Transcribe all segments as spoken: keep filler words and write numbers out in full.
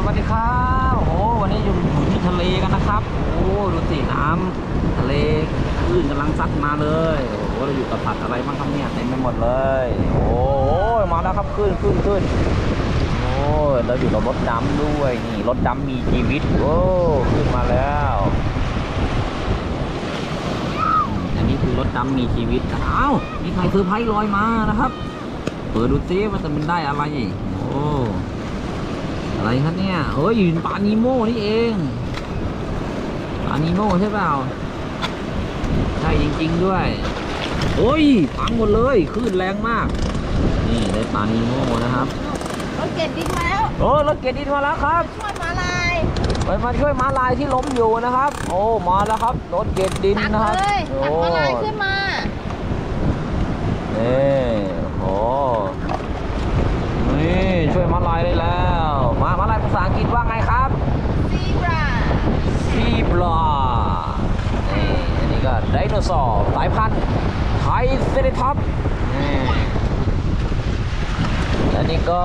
วัสดีครับโอ้โหวันนี้อยู่อยู่ที่ทะเลกันนะครับโอ้ดูสิน้ำทะเลคลื่นกำลังซัดมาเลยโอ้โหเราอยู่กับสัตว์อะไรบ้างครับเนี่ยเต็มไปหมดเลยโอ้โหมาแล้วครับคลื่นคลื่นคลื่นโอ้เราอยู่กับรถดำด้วยนี่รถดำมีชีวิตโอ้ขึ้นมาแล้วอันนี้คือรถดำมีชีวิตอ้าวมีใครเซอร์ไพรส์ลอยมานะครับเปิดดูซิว่าจะมันได้อะไรโอ้อะไรครับเนี่ยเฮ้ยปลานีโม่นี่เองปลานีโม่ใช่เปล่าใช่จริงๆด้วยโอ้ยพังหมดเลยคลื่นแรงมากนี่ได้ปลานีโม่นะครับรถเก็บดินมาแล้วโอ้รถเก็บดินมาแล้วครับช่วยมาลายไปมาช่วยม้าลายที่ล้มอยู่นะครับโอ้มาแล้วครับรถเก็บดินนะครับโอ้ม้าลายขึ้นมานี่โอ้นี่ช่วยม้าลายได้แล้วมาม้าลายภาษาอังกฤษว่าไงครับซีบราซีบรานี่อันนี้ก็ไดโนเสาร์สายพันธุ์ไทรเซราทอปส์นี่อันนี้ก็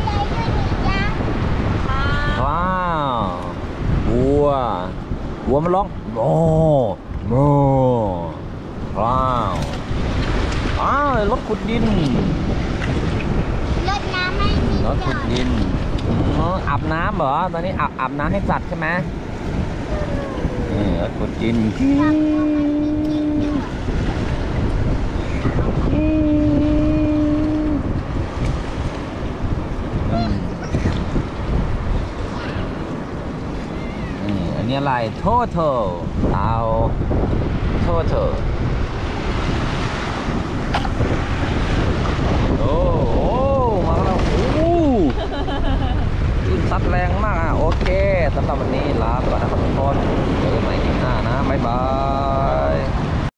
ว้าววัววัวมันร้องโมโมว้าวอ้าวรถขุดดินรถน้ำไม่มีรถขุดดินอาบน้ำเหรอตอนนี้อาบอาบน้ำให้สัตว์ใช่ไหมนี่รถขุดดินอันนี้อะไรโทโทเตาโทโทโอ้โหมาแล้วโอ้โหซัดแรงมากอ่ะโอเคสำหรับวันนี้ลาไปก่อนนะครับทุกคนเจอกันใหม่คลิปหน้านะบ๊ายบาย